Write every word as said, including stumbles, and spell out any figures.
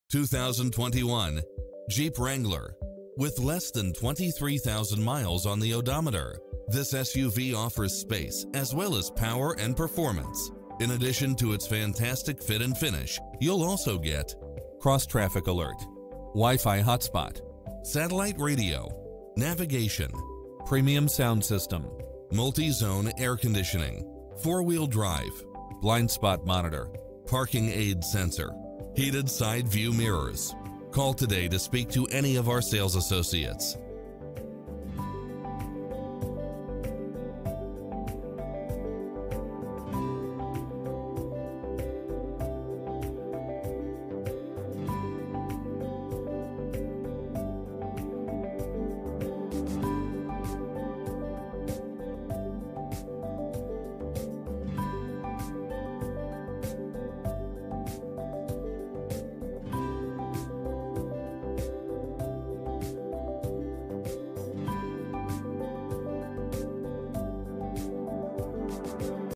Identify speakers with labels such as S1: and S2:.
S1: two thousand twenty-one Jeep Wrangler. With less than twenty-three thousand miles on the odometer, this S U V offers space as well as power and performance. In addition to its fantastic fit and finish, you'll also get cross-traffic alert, Wi-Fi hotspot, satellite radio, navigation, premium sound system, multi-zone air conditioning, four-wheel drive, blind spot monitor, parking aid sensor, heated side view mirrors. Call today to speak to any of our sales associates.